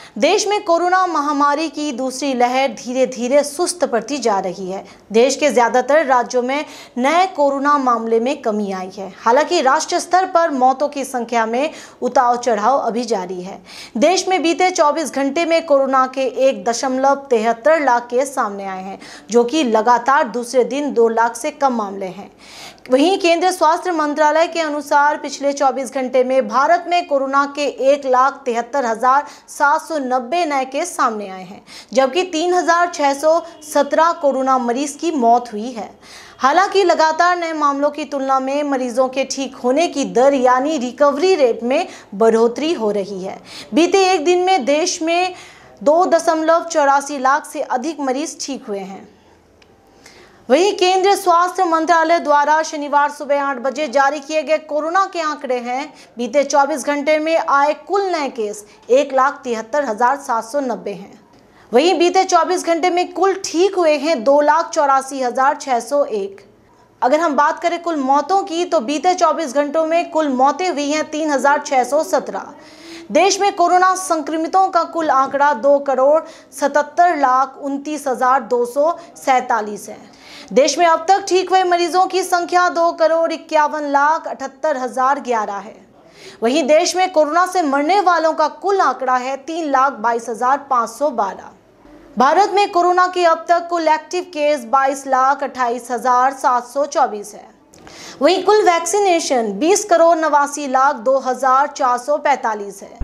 देश में कोरोना महामारी की दूसरी लहर धीरे धीरे सुस्त पड़ती जा रही है। देश के ज्यादातर राज्यों में नए कोरोना मामले में कमी आई है। हालांकि राष्ट्रीय स्तर पर मौतों की संख्या में उतार चढ़ाव अभी जारी है। देश में बीते 24 घंटे में कोरोना के 1.73 लाख केस सामने आए हैं, जो कि लगातार दूसरे दिन 2 लाख से कम मामले हैं। वहीं केंद्रीय स्वास्थ्य मंत्रालय के अनुसार पिछले 24 घंटे में भारत में कोरोना के 1,73,790 नए केस सामने आए हैं, जबकि 3,617 कोरोना मरीज की मौत हुई है। हालांकि लगातार नए मामलों की तुलना में मरीजों के ठीक होने की दर यानी रिकवरी रेट में बढ़ोतरी हो रही है। बीते एक दिन में देश में 2.84 लाख से अधिक मरीज ठीक हुए हैं। वहीं केंद्रीय स्वास्थ्य मंत्रालय द्वारा शनिवार सुबह 8 बजे जारी किए गए कोरोना के आंकड़े हैं। बीते 24 घंटे में आए कुल नए केस 1,73,790 हैं। वहीं बीते 24 घंटे में कुल ठीक हुए हैं 2,84,601। अगर हम बात करें कुल मौतों की, तो बीते 24 घंटों में कुल मौतें हुई हैं 3,617। देश में कोरोना संक्रमितों का कुल आंकड़ा 2,77,29,247 है। देश में अब तक ठीक हुए मरीजों की संख्या 2,51,78,011 है। वहीं देश में कोरोना से मरने वालों का कुल आंकड़ा है 3,22,512। भारत में कोरोना के अब तक कुल एक्टिव केस 22,28,724 है। वहीं कुल वैक्सीनेशन 20,89,02,445 है।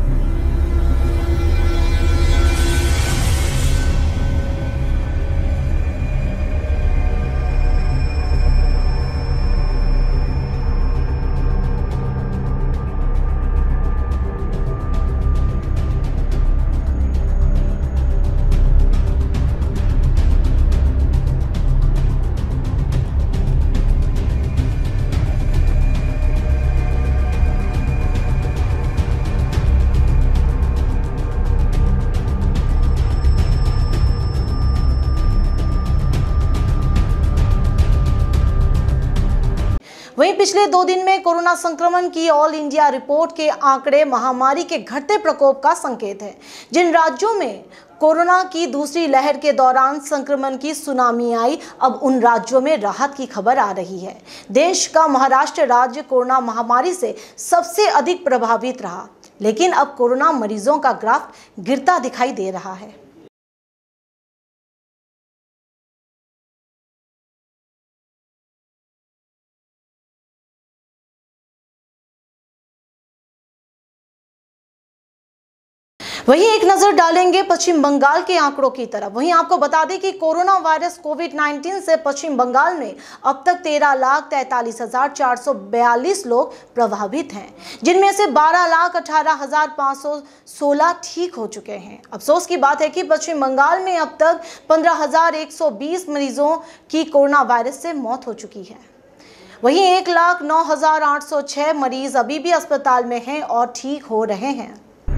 वहीं पिछले 2 दिन में कोरोना संक्रमण की ऑल इंडिया रिपोर्ट के आंकड़े महामारी के घटते प्रकोप का संकेत है। जिन राज्यों में कोरोना की दूसरी लहर के दौरान संक्रमण की सुनामी आई, अब उन राज्यों में राहत की खबर आ रही है। देश का महाराष्ट्र राज्य कोरोना महामारी से सबसे अधिक प्रभावित रहा, लेकिन अब कोरोना मरीजों का ग्राफ गिरता दिखाई दे रहा है। वहीं एक नजर डालेंगे पश्चिम बंगाल के आंकड़ों की तरफ। वहीं आपको बता दें कि कोरोना वायरस कोविड-19 से पश्चिम बंगाल में अब तक 13,43,442 लोग प्रभावित हैं, जिनमें से 12,18,516 ठीक हो चुके हैं। अफसोस की बात है कि पश्चिम बंगाल में अब तक 15,120 मरीजों की कोरोना वायरस से मौत हो चुकी है। वहीं 1,09,806 मरीज अभी भी अस्पताल में हैं और ठीक हो रहे हैं।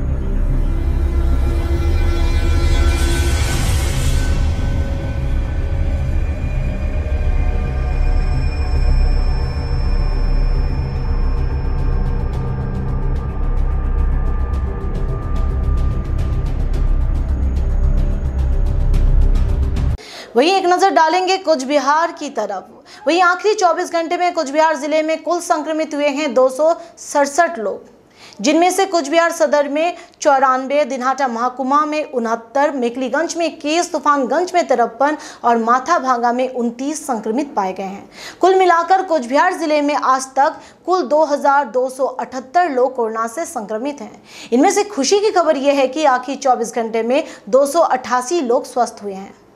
वहीं एक नजर डालेंगे कुछ बिहार की तरफ। वहीं आखिरी 24 घंटे में कुछ बिहार जिले में कुल संक्रमित हुए हैं 267 लोग, जिनमें से कुछ बिहार सदर में 94, दिनहाटा महकुमा में 69, मेखलीगंज में 21, तूफानगंज में 53 और माथाभांगा में 29 संक्रमित पाए गए हैं। कुल मिलाकर कुछ बिहार जिले में आज तक कुल 2,278 लोग कोरोना से संक्रमित हैं। इनमें से खुशी की खबर यह है कि आखिरी 24 घंटे में 288 लोग स्वस्थ हुए हैं।